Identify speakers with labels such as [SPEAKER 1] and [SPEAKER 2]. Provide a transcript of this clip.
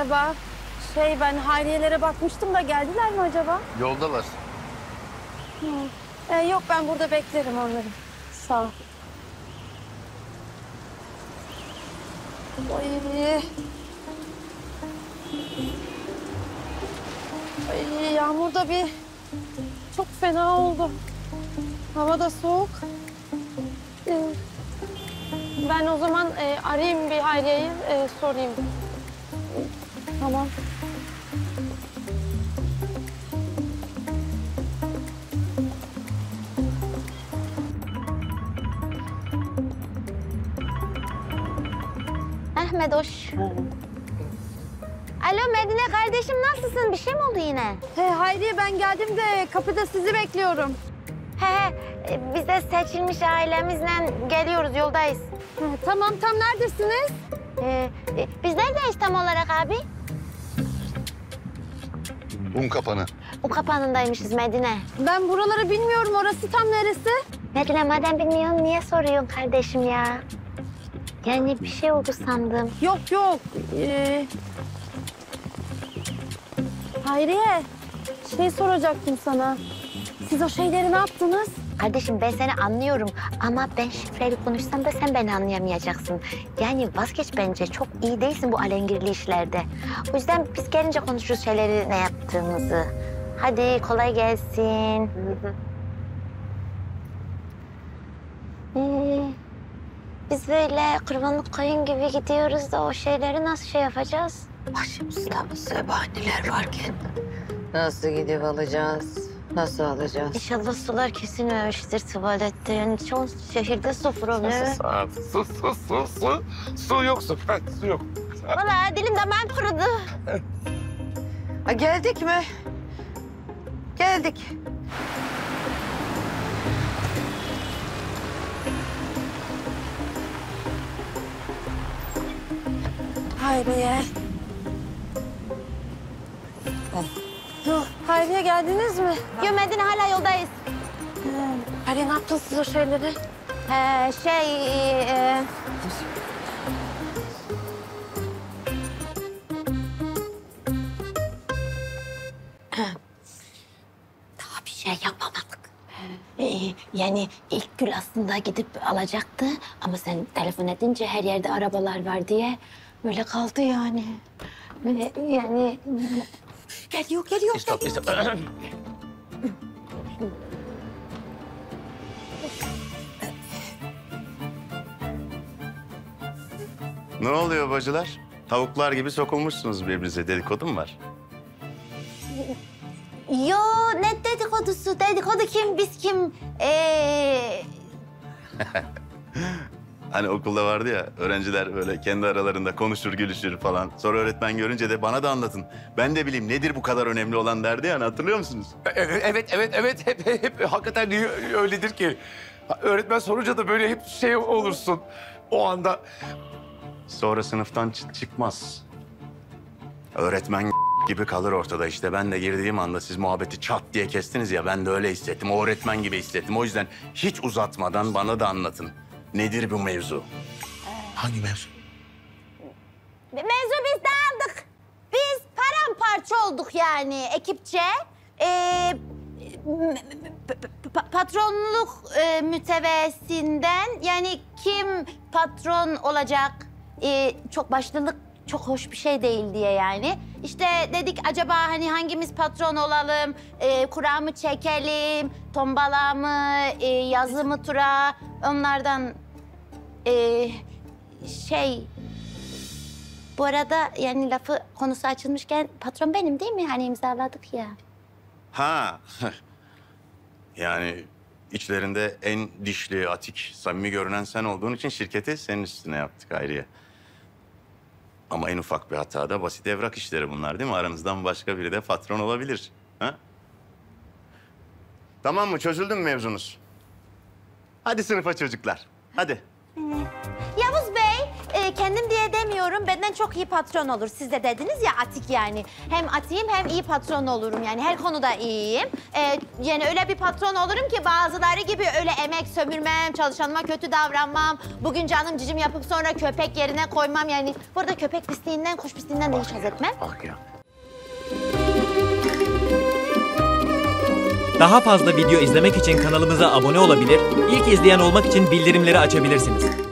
[SPEAKER 1] Merhaba. Ben Hayriye'lere bakmıştım da geldiler mi acaba?
[SPEAKER 2] Yoldalar.
[SPEAKER 1] Yok, ben burada beklerim onları. Sağ ol. Ay. Ay, yağmur da çok fena oldu. Hava da soğuk. Ben o zaman arayayım bir Hayriye'yi, sorayım. Tamam.
[SPEAKER 3] Ahmet hoş. Alo Medine kardeşim, nasılsın? Bir şey mi oldu yine?
[SPEAKER 1] Hayriye, ben geldim de kapıda sizi bekliyorum.
[SPEAKER 3] He, biz de seçilmiş ailemizle geliyoruz, yoldayız.
[SPEAKER 1] Tamam, tam neredesiniz?
[SPEAKER 3] Biz neredeyiz tam olarak abi?
[SPEAKER 2] Un kapanı.
[SPEAKER 3] O kapanındaymışız Medine.
[SPEAKER 1] Ben buraları bilmiyorum, orası tam neresi?
[SPEAKER 3] Medine madem bilmiyorsun niye soruyorsun kardeşim ya? Yani bir şey oldu sandım.
[SPEAKER 1] Yok. Hayriye, soracaktım sana. Siz o şeyleri ne yaptınız?
[SPEAKER 3] Kardeşim ben seni anlıyorum ama ben şifreli konuşsam da sen beni anlayamayacaksın. Yani vazgeç bence, çok iyi değilsin bu alengirli işlerde. O yüzden biz gelince konuşuruz şeyleri ne yaptığımızı. Hadi kolay gelsin. Biz böyle kurbanlık koyun gibi gidiyoruz da o şeyleri nasıl yapacağız?
[SPEAKER 4] Başımızda zebaniler varken nasıl gidip alacağız? Nasıl alacağız?
[SPEAKER 3] İnşallah sular kesilmemiştir tuvalette. Yani çoğu şehirde su problemi.
[SPEAKER 2] Su yok, su yok.
[SPEAKER 3] Vallahi dilim damağım kurudu.
[SPEAKER 4] Ha, geldik mi? Geldik.
[SPEAKER 1] Hayriye. Hayriye, geldiniz mi?
[SPEAKER 3] Yo Medine, hala yoldayız.
[SPEAKER 1] Hayriye, ne yaptınız siz o şeyleri?
[SPEAKER 3] Daha bir şey yapamadık. Yani ilk Gül aslında gidip alacaktı ama sen telefon edince her yerde arabalar var diye böyle kaldı yani. Yani
[SPEAKER 1] Geliyor.
[SPEAKER 2] İstop.
[SPEAKER 5] Ne oluyor bacılar? Tavuklar gibi sokulmuşsunuz birbirinize. Dedikodu mu var?
[SPEAKER 3] yo, ne dedikodusu? Dedikodu kim, biz kim?
[SPEAKER 5] Hani okulda vardı ya, öğrenciler böyle kendi aralarında konuşur, gülüşür falan. Sonra öğretmen görünce de bana da anlatın. Ben de bileyim nedir bu kadar önemli olan derdi yani, hatırlıyor musunuz?
[SPEAKER 2] Evet. Hep hakikaten öyledir ki. Öğretmen sorunca da böyle hep şey olursun. O anda
[SPEAKER 5] Sonra sınıftan çıkmaz. Öğretmen gibi kalır ortada işte. Ben de girdiğim anda siz muhabbeti çat diye kestiniz ya, ben de öyle hissettim. O öğretmen gibi hissettim. O yüzden hiç uzatmadan bana da anlatın. Nedir bu mevzu?
[SPEAKER 2] hangi mevzu?
[SPEAKER 3] Mevzu biz dağıldık. Biz paramparça olduk yani ekipçe. Patronluk mütevessinden yani kim patron olacak, çok başlılık çok hoş bir şey değil diye yani. İşte dedik acaba hani hangimiz patron olalım, kura mı çekelim, tombala mı, yazı mı tura, onlardan bu arada yani lafı konusu açılmışken patron benim değil mi? Hani imzaladık ya.
[SPEAKER 5] Ha. Yani içlerinde en dişli, atik, samimi görünen sen olduğun için şirketi senin üstüne yaptık Hayriye. Ama en ufak bir hatada basit evrak işleri bunlar değil mi? Aranızdan başka biri de patron olabilir. Ha? Tamam mı? Çözüldü mü mevzunuz? Hadi sınıfa çocuklar. Hadi.
[SPEAKER 3] Yavuz Bey, kendim diye demiyorum. Benden çok iyi patron olur. Siz de dediniz ya atik yani. Hem atiyim hem iyi patron olurum yani. Her konuda iyiyim. Yani öyle bir patron olurum ki bazıları gibi öyle emek sömürmem, çalışanıma kötü davranmam. Bugün canım cicim yapıp sonra köpek yerine koymam yani. Burada köpek pisliğinden, kuş pisliğinden de hiç haz etmem.
[SPEAKER 2] Bak ya.
[SPEAKER 6] Daha fazla video izlemek için kanalımıza abone olabilir, ilk izleyen olmak için bildirimleri açabilirsiniz.